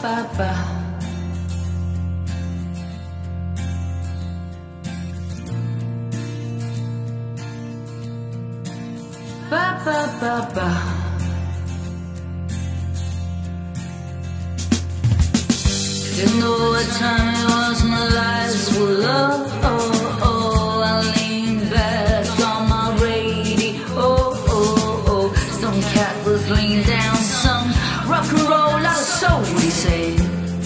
ba ba. Ba ba ba ba. Didn't know what time it was, my lights were low. I leaned back on my radio. Some cat was laying down some rock and roll, out of soul, he said.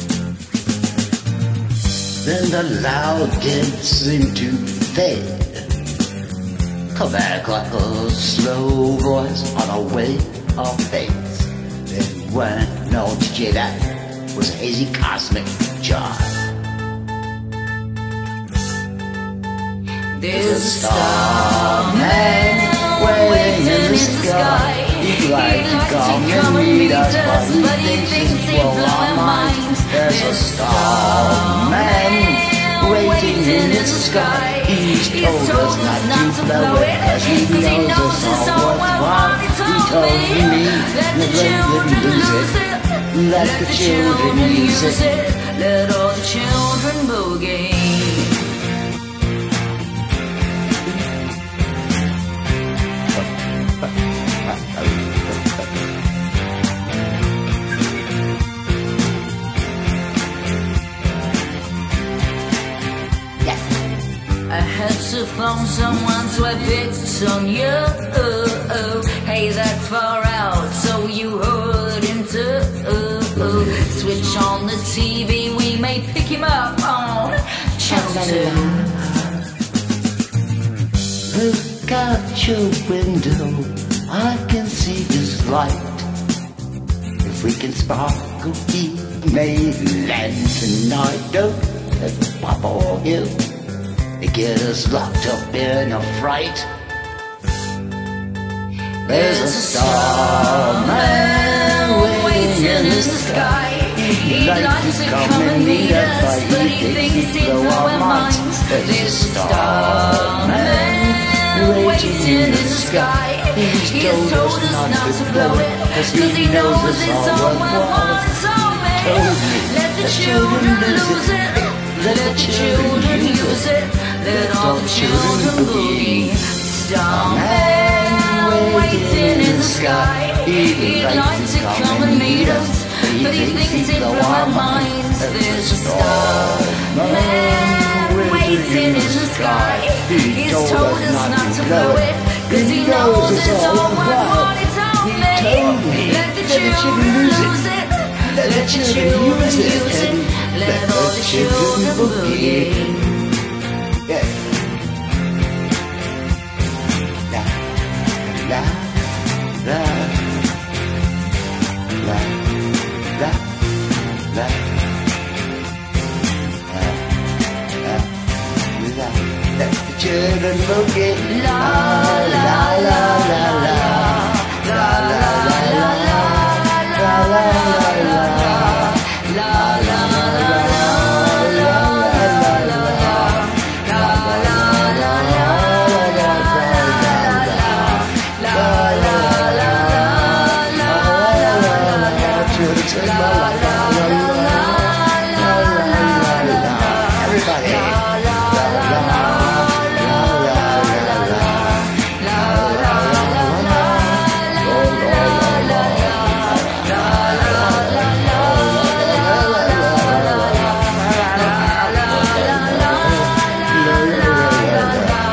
Then the loud did seem to fade. Come back like a slow voice on a wave of faith. Then went no DJ, that was a hazy cosmic joy. There's a starman waiting in the sky. He'd like to come and meet us, but he thinks he'll blow our minds. There's a starman waiting in the sky. He's told us not to blow it, cause he knows it's all worthwhile. He told me, let the children lose it. Let the children use it. Let all the children boogie. I had to phone someone, so I picked on you. Hey, that far out, so you heard him too. Switch on the TV, we may pick him up on Channel 2. Look out your window, I can see this light. If we can sparkle, we may land tonight. Don't let Papa or Hill get us locked up in a fright. There's a starman waiting in the sky. He'd like to come and meet us, but he thinks he'd blow our minds. There's a starman waiting in the sky. He's told us not to blow it, cause he knows it's all worthwhile. Let the children lose it. Let the children use it. Let all the children boogie. Starman waiting in the sky. He'd like to come and meet us, but he thinks he'd blow our minds. There's a starman waiting in the sky. He's told us not to blow it, cause he knows it's all worthwhile. He told me, let the children lose it. Let the children use it. Let all the children boogie. Yeah. La, la, la, la, la, la, la, let the children boogie. La, la, la, la, la, la, la, la, la, la, la, la,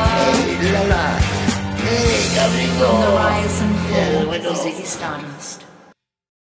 From the rise and fall of Ziggy Stardust.